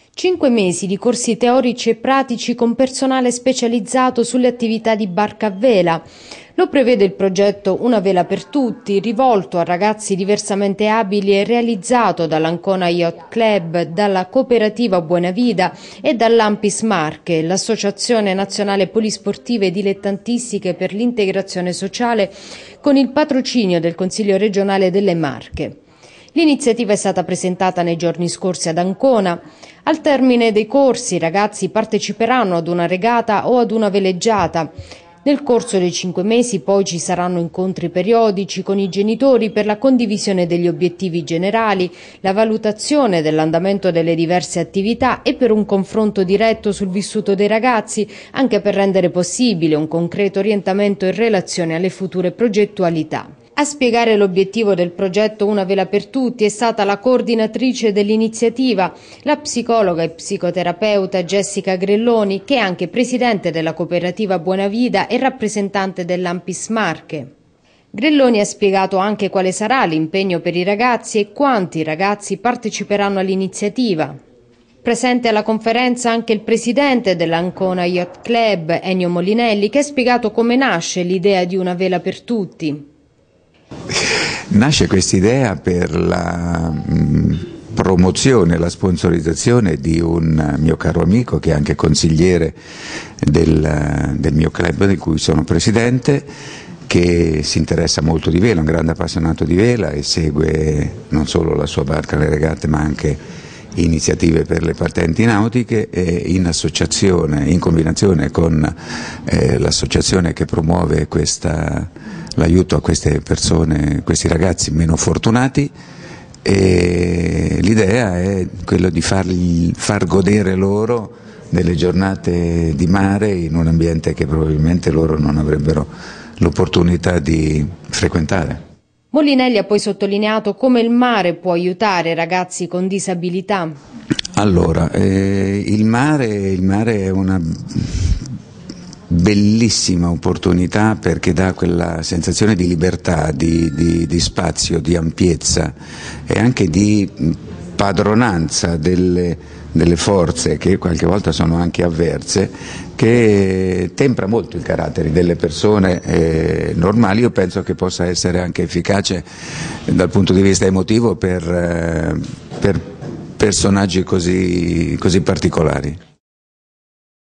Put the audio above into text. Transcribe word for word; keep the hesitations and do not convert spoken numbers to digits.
Cinque mesi di corsi teorici e pratici con personale specializzato sulle attività di barca a vela. Lo prevede il progetto Una vela per tutti, rivolto a ragazzi diversamente abili e realizzato dall'Ancona Yacht Club, dalla Cooperativa Buenavida e dall'Ampis Marche, l'Associazione Nazionale Polisportive Dilettantistiche per l'Integrazione Sociale, con il patrocinio del Consiglio regionale delle Marche. L'iniziativa è stata presentata nei giorni scorsi ad Ancona. Al termine dei corsi i ragazzi parteciperanno ad una regata o ad una veleggiata. Nel corso dei cinque mesi poi ci saranno incontri periodici con i genitori per la condivisione degli obiettivi generali, la valutazione dell'andamento delle diverse attività e per un confronto diretto sul vissuto dei ragazzi, anche per rendere possibile un concreto orientamento in relazione alle future progettualità. A spiegare l'obiettivo del progetto Una vela per tutti è stata la coordinatrice dell'iniziativa, la psicologa e psicoterapeuta Jessica Grelloni, che è anche presidente della Cooperativa Buenavida e rappresentante dell'Ampis Marche. Grelloni ha spiegato anche quale sarà l'impegno per i ragazzi e quanti ragazzi parteciperanno all'iniziativa. Presente alla conferenza anche il presidente dell'Ancona Yacht Club, Ennio Molinelli, che ha spiegato come nasce l'idea di Una vela per tutti. Nasce quest'idea per la mh, promozione, la sponsorizzazione di un mio caro amico che è anche consigliere del, del mio club di cui sono presidente, che si interessa molto di vela, un grande appassionato di vela e segue non solo la sua barca, le regate, ma anche iniziative per le patenti nautiche, e in associazione, in combinazione con eh, l'associazione che promuove questa, l'aiuto a queste persone, questi ragazzi meno fortunati, e l'idea è quello di fargli, far godere loro delle giornate di mare in un ambiente che probabilmente loro non avrebbero l'opportunità di frequentare. Molinelli ha poi sottolineato come il mare può aiutare ragazzi con disabilità. Allora, eh, il mare, il mare è una bellissima opportunità perché dà quella sensazione di libertà, di, di, di spazio, di ampiezza e anche di padronanza delle, delle forze che qualche volta sono anche avverse, che tempra molto i caratteri delle persone eh, normali. Io penso che possa essere anche efficace dal punto di vista emotivo per, eh, per personaggi così, così particolari.